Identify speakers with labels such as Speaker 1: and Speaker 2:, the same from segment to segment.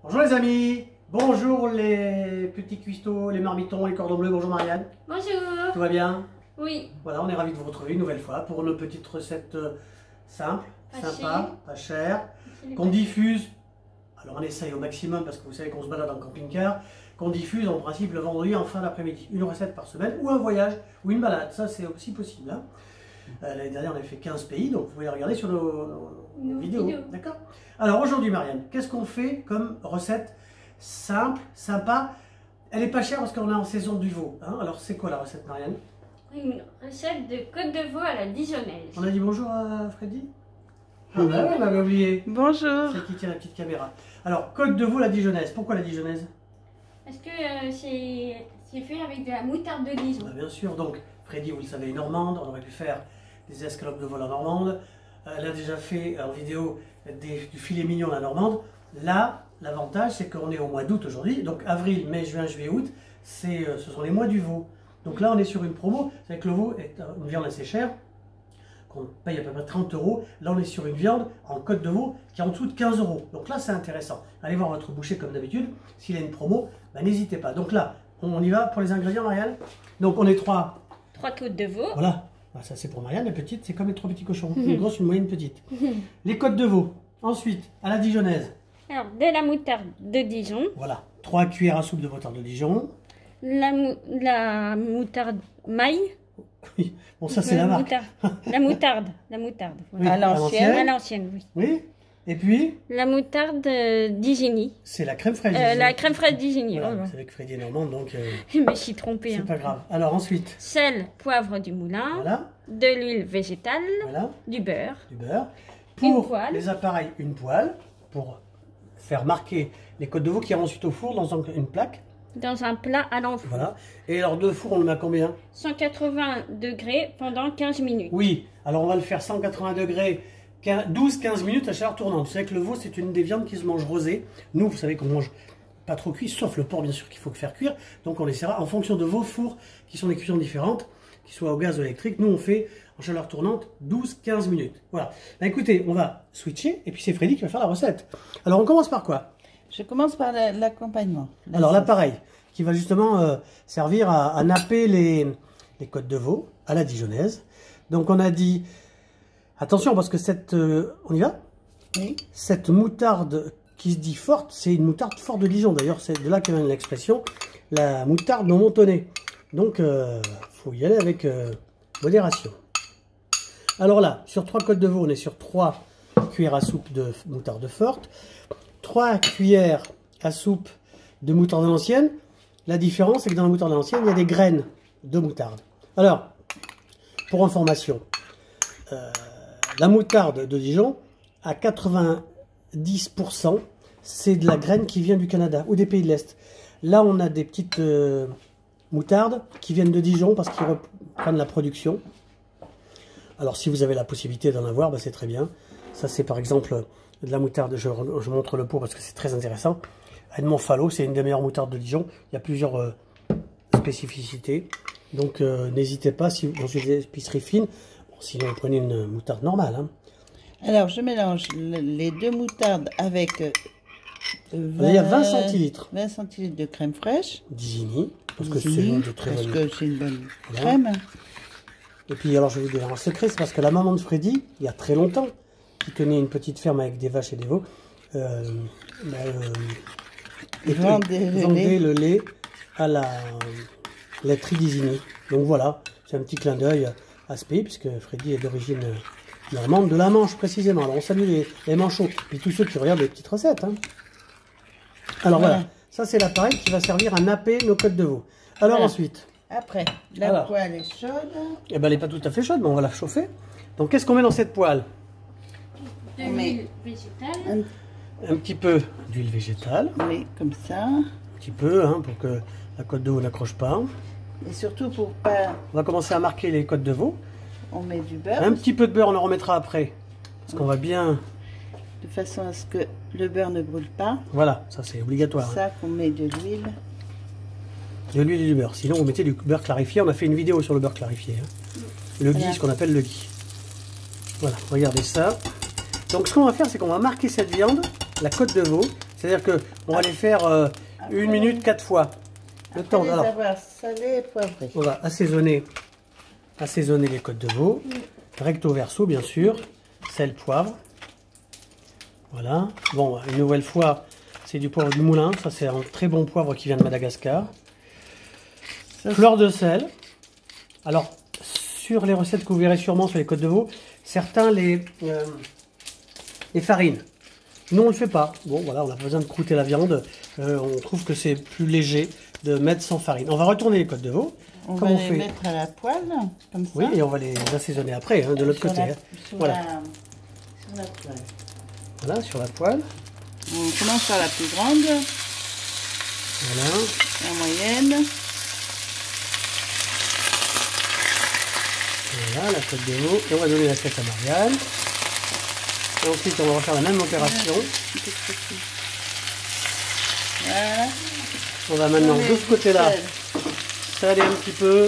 Speaker 1: Bonjour les amis, bonjour les petits cuistots, les marmitons, les cordons bleus, bonjour Marianne.
Speaker 2: Bonjour.
Speaker 1: Tout va bien?
Speaker 2: Oui.
Speaker 1: Voilà, on est ravis de vous retrouver une nouvelle fois pour nos petites recettes simples, sympas, pas chères, qu'on diffuse. Alors on essaye au maximum parce que vous savez qu'on se balade en camping-car, qu'on diffuse en principe le vendredi en fin d'après-midi. Une recette par semaine ou un voyage ou une balade, ça c'est aussi possible. Hein. L'année dernière on avait fait 15 pays, donc vous pouvez regarder sur nos vidéos. D'accord? Alors aujourd'hui Marianne, qu'est-ce qu'on fait comme recette simple, sympa? Elle est pas chère parce qu'on est en saison du veau. Hein. Alors c'est quoi la recette Marianne?
Speaker 2: Une recette de côte de veau à la dijonnaise.
Speaker 1: On a dit bonjour à Freddy? Ah bah on avait oublié.
Speaker 3: Bonjour.
Speaker 1: Celle qui tient la petite caméra. Alors côte de veau la dijonnaise, pourquoi la dijonnaise?
Speaker 2: Parce que c'est fait avec de la moutarde de Dijon.
Speaker 1: Bah, bien sûr, donc Freddy vous le savez est normande, on aurait pu faire des escalopes de veau à la normande. Elle a déjà fait en vidéo du filet mignon à la normande. Là, l'avantage c'est qu'on est au mois d'août aujourd'hui, donc avril, mai, juin, juillet, août, ce sont les mois du veau. Donc là on est sur une promo, c'est que le veau est une viande assez chère, qu'on paye à peu près 30 €. Là on est sur une viande en côte de veau qui est en dessous de 15 €. Donc là c'est intéressant. Allez voir votre boucher comme d'habitude, s'il a une promo, bah, n'hésitez pas. Donc là, on y va pour les ingrédients Marianne. Donc on est trois
Speaker 2: côtes de veau.
Speaker 1: Voilà. Ah, ça c'est pour Marianne, les petites, c'est comme les 3 petits cochons. Une grosse, une moyenne, une petite. Les côtes de veau. Ensuite, à la dijonnaise.
Speaker 2: Alors, de la moutarde de Dijon.
Speaker 1: Voilà. 3 cuillères à soupe de moutarde de Dijon.
Speaker 2: La moutarde maille.
Speaker 1: Oui, bon ça c'est la marque.
Speaker 2: La moutarde. Voilà.
Speaker 1: Oui,
Speaker 2: à l'ancienne, oui.
Speaker 1: Oui. Et puis
Speaker 2: la moutarde d'Igini.
Speaker 1: C'est la crème fraîche.
Speaker 2: La crème fraîche d'Igini.
Speaker 1: Voilà, c'est avec Freddy Normand, donc
Speaker 2: je me suis trompée.
Speaker 1: C'est pas grave. Alors ensuite.
Speaker 2: Sel, poivre du moulin.
Speaker 1: Voilà.
Speaker 2: De l'huile végétale.
Speaker 1: Voilà.
Speaker 2: Du beurre.
Speaker 1: Pour les appareils, une poêle pour faire marquer les côtes de veau qui iront ensuite au four dans une plaque. Dans un plat à l'enfour. Voilà. Et alors de four, on le met à combien?
Speaker 2: 180 degrés pendant 15 minutes.
Speaker 1: Oui. Alors on va le faire 180 degrés, 12-15 minutes à chaleur tournante. Vous savez que le veau, c'est une des viandes qui se mange rosée. Nous, vous savez qu'on mange pas trop cuit, sauf le porc, bien sûr, qu'il faut faire cuire. Donc on laissera en fonction de vos fours, qui sont des cuissons différentes, qui soient au gaz ou électrique. Nous, on fait en chaleur tournante 12-15 minutes. Voilà. Ben, écoutez, on va switcher et puis c'est Freddy qui va faire la recette. Alors on commence par quoi?
Speaker 3: Je commence par l'accompagnement.
Speaker 1: Alors l'appareil qui va justement servir à napper les côtes de veau à la dijonnaise. Donc on a dit, attention parce que on y va?
Speaker 3: Oui.
Speaker 1: Cette moutarde qui se dit forte, c'est une moutarde forte de Dijon. D'ailleurs c'est de là que vient l'expression, la moutarde non montonnée. Donc faut y aller avec modération. Alors là, sur 3 côtes de veau, on est sur 3 cuillères à soupe de moutarde forte, 3 cuillères à soupe de moutarde à l'ancienne. La différence, c'est que dans la moutarde à l'ancienne, il y a des graines de moutarde. Alors, pour information, la moutarde de Dijon, à 90%, c'est de la graine qui vient du Canada ou des pays de l'Est. Là, on a des petites moutardes qui viennent de Dijon parce qu'ils reprennent la production. Alors si vous avez la possibilité d'en avoir, bah, c'est très bien. Ça c'est par exemple de la moutarde, je montre le pot parce que c'est très intéressant. Edmond Fallow, c'est une des meilleures moutardes de Dijon. Il y a plusieurs spécificités. Donc n'hésitez pas, si vous avez des épiceries fines, bon, sinon vous prenez une moutarde normale. Hein.
Speaker 3: Alors je mélange les 2 moutardes avec
Speaker 1: 20, il y a 20 centilitres.
Speaker 3: 20 centilitres de crème fraîche.
Speaker 1: D'Igini, parce que c'est une
Speaker 3: bonne crème.
Speaker 1: Et puis alors je vais vous dire un secret, c'est parce que la maman de Freddy, il y a très longtemps, qui tenait une petite ferme avec des vaches et des veaux, vendait le lait à la laiterie d'Isigny. Donc voilà, c'est un petit clin d'œil à ce pays, puisque Freddy est d'origine normande, de la Manche précisément. Alors on salue les manchots, puis tous ceux qui regardent les petites recettes. Hein. Alors voilà, ça c'est l'appareil qui va servir à napper nos côtes de veau. Alors ensuite...
Speaker 3: Après, la poêle est chaude.
Speaker 1: Eh ben, elle n'est pas tout à fait chaude, mais on va la chauffer. Donc, qu'est-ce qu'on met dans cette poêle?
Speaker 2: De l'huile végétale.
Speaker 1: Un petit peu d'huile végétale.
Speaker 3: Oui, comme ça.
Speaker 1: Un petit peu, hein, pour que la côte de veau n'accroche pas.
Speaker 3: Et surtout pour pas...
Speaker 1: On va commencer à marquer les côtes de veau.
Speaker 3: On met du beurre.
Speaker 1: Un petit peu de beurre, on en remettra après. Parce qu'on va bien...
Speaker 3: De façon à ce que le beurre ne brûle pas.
Speaker 1: Voilà, ça c'est obligatoire.
Speaker 3: C'est ça qu'on met de l'huile.
Speaker 1: De l'huile et du beurre. Sinon, vous mettez du beurre clarifié. On a fait une vidéo sur le beurre clarifié. Hein. Le ghee, ce qu'on appelle le ghee. Voilà, regardez ça. Donc, ce qu'on va faire, c'est qu'on va marquer cette viande, la côte de veau, C'est-à-dire que on va les faire 1 minute 4 fois. Le temps.
Speaker 3: Les
Speaker 1: Alors,
Speaker 3: avoir salés et poivrés.
Speaker 1: on va assaisonner les côtes de veau. Recto verso, bien sûr. Sel, poivre. Voilà. Bon, une nouvelle fois, c'est du poivre du moulin. Ça, c'est un très bon poivre qui vient de Madagascar. Fleur de sel. Alors, sur les recettes que vous verrez sûrement sur les côtes de veau, certains les farinent. Nous, on ne le fait pas. Bon, voilà, on n'a pas besoin de croûter la viande. On trouve que c'est plus léger de mettre sans farine. On va retourner les côtes de veau.
Speaker 3: On
Speaker 1: Comme
Speaker 3: va
Speaker 1: on
Speaker 3: les
Speaker 1: fait.
Speaker 3: mettre à la poêle, comme ça.
Speaker 1: Oui, et on va les assaisonner après, hein, de l'autre
Speaker 3: Sur
Speaker 1: côté.
Speaker 3: la-
Speaker 1: Hein.
Speaker 3: Sur
Speaker 1: Voilà.
Speaker 3: sur la poêle.
Speaker 1: Voilà, sur la poêle.
Speaker 3: On commence par la plus grande,
Speaker 1: Voilà.
Speaker 3: la moyenne.
Speaker 1: Voilà, la côte de veau. Et on va donner l'assiette à Marianne. Et ensuite, on va refaire la même opération.
Speaker 3: Voilà.
Speaker 1: On va maintenant de ce côté-là saler un petit peu.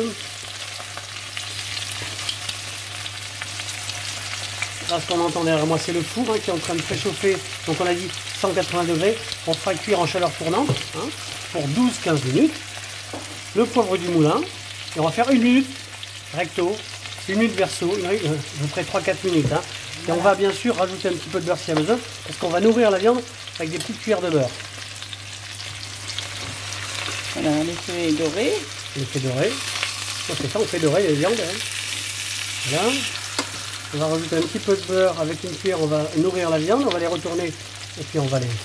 Speaker 1: Là, ce qu'on entend derrière moi, c'est le four hein, qui est en train de préchauffer. Donc, on a dit 180 degrés. On fera cuire en chaleur tournante hein, pour 12-15 minutes. Le poivre du moulin. Et on va faire 1 minute recto, 1 minute verso, à peu près 3-4 minutes. Hein. Et on va bien sûr rajouter un petit peu de beurre si besoin, parce qu'on va nourrir la viande avec des petites cuillères de beurre.
Speaker 3: Voilà, on les fait dorer.
Speaker 1: On les fait dorer. On fait ça, on fait dorer les viandes. Hein. Voilà. On va rajouter un petit peu de beurre avec une cuillère, on va nourrir la viande, on va les retourner et puis on va les...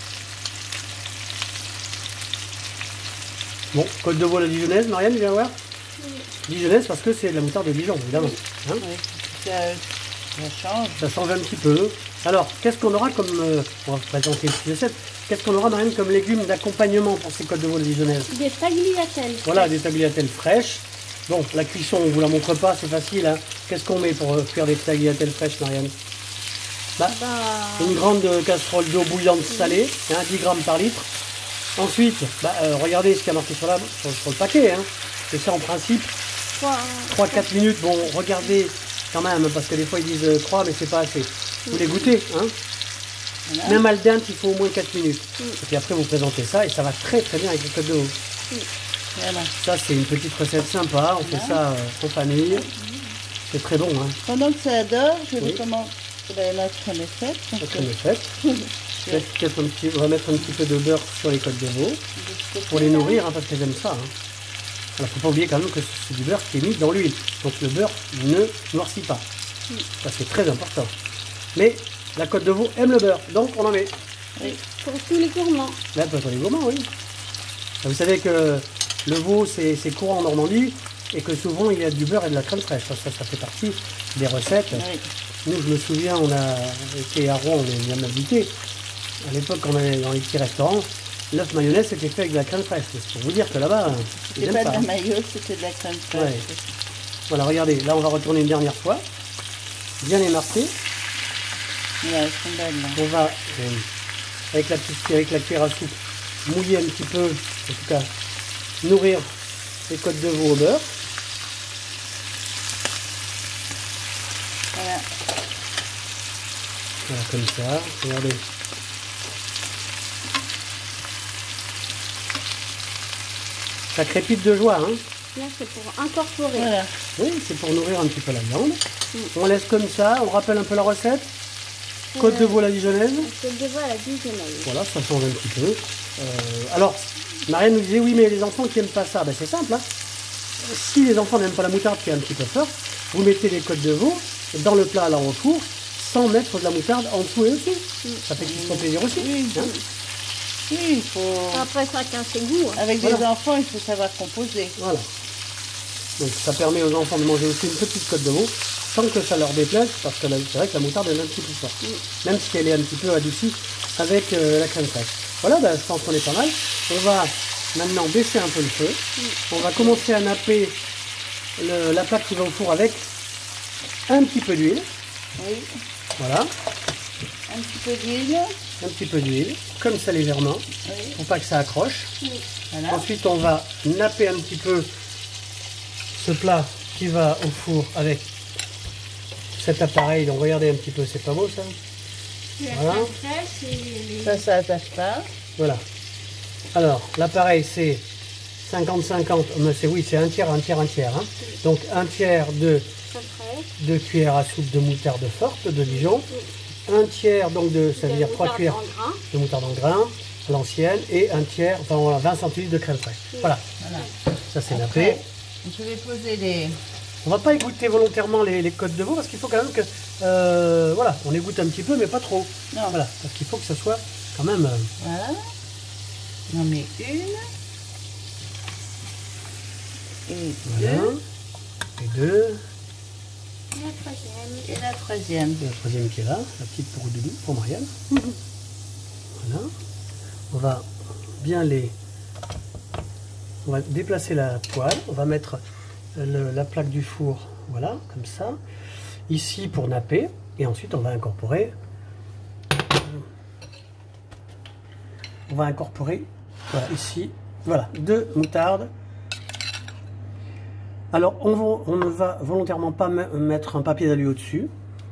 Speaker 1: Bon, côte de veau à la dijonnaise, Marianne, viens voir. Dijonnaise parce que c'est de la moutarde de Dijon, évidemment. Hein,
Speaker 3: Oui, ça change.
Speaker 1: ça change un petit peu. Alors, qu'est-ce qu'on aura comme... on va présenter une recette. Qu'est-ce qu'on aura, Marianne, comme légumes d'accompagnement pour ces côtes de veau à la dijonnaise?
Speaker 2: Des tagliatelles.
Speaker 1: Voilà, des tagliatelles fraîches. Bon, la cuisson, on ne vous la montre pas, c'est facile. Hein. Qu'est-ce qu'on met pour cuire des tagliatelles fraîches, Marianne? Bah, une grande casserole d'eau bouillante salée, hein, 10 grammes par litre. Ensuite, regardez ce qu'il y a marqué sur le paquet. Hein. Et ça, en principe, 3-4 minutes. Bon, regardez quand même, parce que des fois, ils disent 3, mais c'est pas assez. Vous les goûtez. Hein.
Speaker 3: Voilà.
Speaker 1: Même al dente, il faut au moins 4 minutes. Et puis après, vous présentez ça et ça va très très bien avec les côtes de veau.
Speaker 3: Voilà.
Speaker 1: Ça, c'est une petite recette sympa. On fait ça en famille. C'est très bon. Hein.
Speaker 3: Pendant que ça dort, je
Speaker 1: Oui.
Speaker 3: vais commencer la crème est faite.
Speaker 1: La crème est faite. On va mettre un petit peu de beurre sur les côtes de veau pour les nourrir, hein, parce qu'elles aiment ça. Hein. Alors, il ne faut pas oublier quand même que c'est du beurre qui est mis dans l'huile. Donc, le beurre ne noircit pas. Ça, c'est très important. Mais la côte de veau aime le beurre, donc on en met.
Speaker 2: Pour tous les gourmands.
Speaker 1: Là, pour les gourmands, oui. Vous savez que le veau, c'est courant en Normandie et que souvent, il y a du beurre et de la crème fraîche. Ça fait partie des recettes.
Speaker 3: Oui.
Speaker 1: Nous, je me souviens, on a été à Rouen, on est bien habité. À l'époque, on allait dans les petits restaurants. L'œuf mayonnaise, c'était fait avec de la crème fraîche. C'est pour vous dire que là-bas, ils
Speaker 3: C'était
Speaker 1: aiment
Speaker 3: pas
Speaker 1: ça.
Speaker 3: de la maillot, c'était de la crème fraîche.
Speaker 1: Ouais. Voilà, regardez, là, on va retourner une dernière fois. Bien émarqué.
Speaker 3: Voilà, elles sont belles, là.
Speaker 1: On va, avec la cuillère à soupe, mouiller un petit peu, en tout cas, nourrir les côtes de veau au beurre.
Speaker 3: Voilà.
Speaker 1: Voilà, comme ça, regardez. Ça crépite de joie, hein.
Speaker 2: Là, c'est pour incorporer.
Speaker 3: Voilà.
Speaker 1: Oui, c'est pour nourrir un petit peu la viande. On laisse comme ça, on rappelle un peu la recette. Côte de veau à la dijonnaise.
Speaker 2: C'est de voir la dijonnaise.
Speaker 1: Voilà, ça change un petit peu. Alors, Marianne nous disait, oui, mais les enfants qui n'aiment pas ça, ben, c'est simple. Hein. Si les enfants n'aiment pas la moutarde qui est un petit peu forte, vous mettez les côtes de veau dans le plat là au four, sans mettre de la moutarde en dessous et au-dessus. Ça fait qu'ils se font plaisir aussi.
Speaker 3: Oui,
Speaker 1: hein.
Speaker 3: oui, il faut...
Speaker 2: Après, chacun ses goûts. Hein.
Speaker 3: Avec
Speaker 1: Voilà.
Speaker 3: des enfants, il faut savoir composer.
Speaker 1: Voilà. Donc ça permet aux enfants de manger aussi une petite côte de veau, sans que ça leur déplaise, parce que c'est vrai que la moutarde est un petit peu forte. Même si elle est un petit peu adoucie avec la crème fraîche. Voilà, ben, je pense qu'on est pas mal. On va maintenant baisser un peu le feu. On va commencer à napper la plaque qui va au four avec un petit peu d'huile.
Speaker 3: Oui,
Speaker 1: Voilà,
Speaker 3: un petit peu d'huile.
Speaker 1: un petit peu d'huile, comme ça légèrement,
Speaker 3: Oui,
Speaker 1: pour pas que ça accroche.
Speaker 3: voilà.
Speaker 1: Ensuite, on va napper un petit peu ce plat qui va au four avec cet appareil. Donc regardez un petit peu, c'est pas beau ça?
Speaker 2: La
Speaker 1: Voilà.
Speaker 2: crème fraîche et les...
Speaker 3: Ça attache pas.
Speaker 1: Voilà. Alors, l'appareil, c'est 50-50. Mais oui, c'est un tiers, un tiers, un tiers. Hein. Donc, un tiers de
Speaker 2: crème fraîche.
Speaker 1: 2 cuillères à soupe de moutarde forte de Dijon. Un tiers, donc, ça veut dire 3 cuillères de moutarde en grain, à l'ancienne. Et un tiers, enfin, voilà, 20 centilitres de crème fraîche. Voilà.
Speaker 3: Voilà.
Speaker 1: Ça, c'est
Speaker 3: Après,
Speaker 1: nappé.
Speaker 3: je vais poser les...
Speaker 1: On va pas égoutter volontairement les côtes de veau parce qu'il faut quand même que, voilà, on égoutte un petit peu, mais pas trop.
Speaker 3: Non.
Speaker 1: Voilà, parce qu'il faut que ça soit quand même.
Speaker 3: Voilà. On en met une. Et
Speaker 1: Voilà.
Speaker 3: deux.
Speaker 1: Et deux.
Speaker 2: La troisième.
Speaker 3: Et la troisième.
Speaker 1: Et la troisième qui est là, la petite pour Doudou, pour Marianne. Voilà. On va bien les. On va déplacer la poêle. On va mettre la plaque du four, voilà, comme ça. Ici pour napper. Et ensuite on va incorporer. On va incorporer, voilà, ici, voilà, 2 moutardes. Alors on ne va volontairement pas mettre un papier d'alu au-dessus.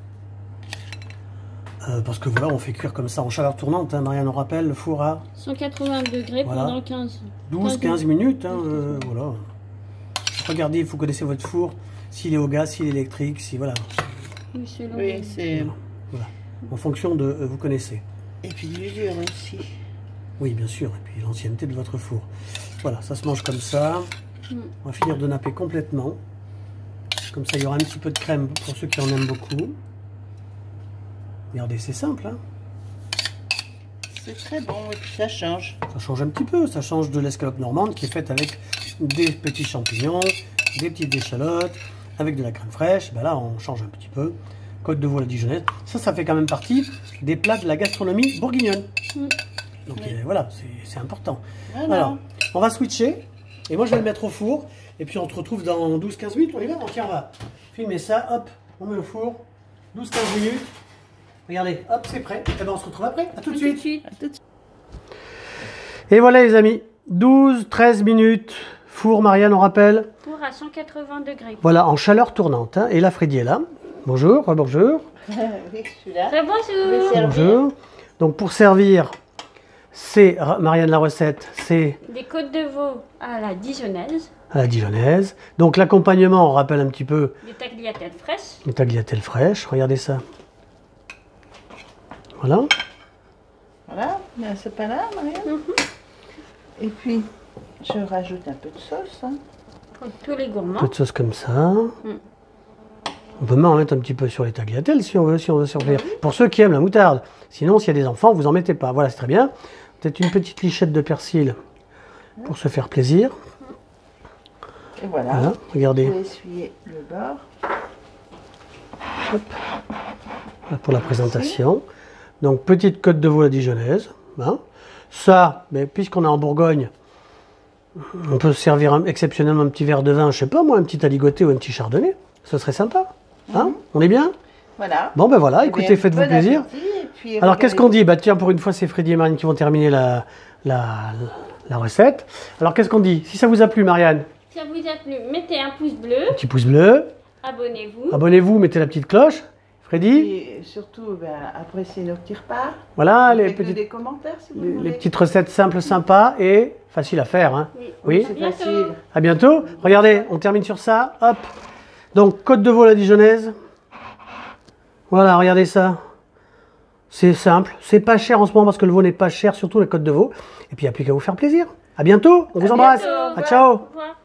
Speaker 1: Parce que voilà, on fait cuire comme ça en chaleur tournante, hein, Marianne, on rappelle, le four à
Speaker 2: 180 degrés
Speaker 1: Voilà.
Speaker 2: pendant 15.
Speaker 1: 12-15 minutes. Hein, voilà. Regardez, il faut connaître votre four, s'il est au gaz, s'il est électrique, si voilà.
Speaker 2: Oui, selon
Speaker 3: Oui, c'est...
Speaker 1: Voilà. En fonction de, vous connaissez.
Speaker 3: Et puis l'usure aussi.
Speaker 1: Oui, bien sûr, et puis l'ancienneté de votre four. Voilà, ça se mange comme ça. On va finir de napper complètement. Comme ça, il y aura un petit peu de crème pour ceux qui en aiment beaucoup. Regardez, c'est simple, hein.
Speaker 3: C'est très bon et puis ça change.
Speaker 1: Ça change un petit peu, ça change de l'escalope normande qui est faite avec des petits champignons, des petites échalotes, avec de la crème fraîche. Ben là, on change un petit peu. Côte de veau à la dijonnaise. Ça fait quand même partie des plats de la gastronomie bourguignonne. Donc voilà, c'est important.
Speaker 3: Voilà.
Speaker 1: Alors, on va switcher. Et moi, je vais le mettre au four. Et puis, on se retrouve dans 12-15 minutes. On y va. Tiens, on va filmer ça. Hop, on met au four. 12-15 minutes. Regardez, hop, c'est prêt. Et ben, on se retrouve après. À tout de suite.
Speaker 3: À tout de suite.
Speaker 1: Et voilà, les amis. 12-13 minutes. Four, Marianne, on rappelle.
Speaker 2: Four à 180 degrés.
Speaker 1: Voilà, en chaleur tournante. Hein. Et là, Freddy est là. Bonjour, bonjour.
Speaker 3: Oui, je suis là.
Speaker 2: Bonjour.
Speaker 3: Je vais servir.
Speaker 1: Bonjour. Donc, pour servir, c'est, Marianne, la recette, c'est
Speaker 2: Des côtes de veau à la dijonnaise.
Speaker 1: à la dijonnaise. Donc, l'accompagnement, on rappelle un petit peu
Speaker 2: Des tagliatelles fraîches.
Speaker 1: les tagliatelles fraîches. Regardez ça. Voilà.
Speaker 3: Voilà, mais c'est pas là, Marianne. Et puis, je rajoute un peu de sauce. Hein.
Speaker 2: Pour tous les gourmands.
Speaker 1: Toute sauce comme ça. On peut même en mettre un petit peu sur les tagliatelles si on veut surveiller. Pour ceux qui aiment la moutarde. Sinon, s'il y a des enfants, vous en mettez pas. Voilà, c'est très bien. Peut-être une petite lichette de persil pour se faire plaisir.
Speaker 3: Et voilà.
Speaker 1: Voilà,
Speaker 3: Je
Speaker 1: regardez.
Speaker 3: vais essuyer le bord.
Speaker 1: Hop. Voilà pour la présentation. Donc, petite côte de veau à la dijonnaise. Hein. Ça, mais puisqu'on est en Bourgogne, on peut se servir exceptionnellement un petit verre de vin, je sais pas moi, un petit aligoté ou un petit chardonnay. Ce serait sympa. Hein. On est bien?
Speaker 3: Voilà.
Speaker 1: Bon, ben voilà,
Speaker 3: Eh
Speaker 1: écoutez,
Speaker 3: bien,
Speaker 1: faites-vous
Speaker 3: bon
Speaker 1: plaisir.
Speaker 3: appétit, et puis
Speaker 1: Alors, qu'est-ce qu'on
Speaker 3: regardez.
Speaker 1: dit? Bah tiens, pour une fois, c'est Freddy et Marianne qui vont terminer la recette. Alors, qu'est-ce qu'on dit? Si ça vous a plu, Marianne,
Speaker 2: Si ça vous a plu, mettez un pouce bleu.
Speaker 1: petit pouce bleu.
Speaker 2: Abonnez-vous.
Speaker 1: Abonnez-vous, mettez la petite cloche. Freddy,
Speaker 3: Et surtout, ben, appréciez nos petits repas.
Speaker 1: voilà les
Speaker 3: Faites-nous
Speaker 1: petites,
Speaker 3: des commentaires si vous
Speaker 1: les
Speaker 3: voulez.
Speaker 1: petites recettes simples, sympas et faciles à faire. Hein. Oui,
Speaker 3: C'est
Speaker 2: Bientôt.
Speaker 3: facile.
Speaker 1: à bientôt. Regardez, on termine sur ça. Hop. Donc, côte de veau à la dijonnaise. Voilà, regardez ça. C'est simple. C'est pas cher en ce moment parce que le veau n'est pas cher, surtout la côte de veau. Et puis, il n'y a plus qu'à vous faire plaisir. À bientôt. On vous embrasse.
Speaker 2: bientôt.
Speaker 1: Ah, ciao.
Speaker 2: Au revoir.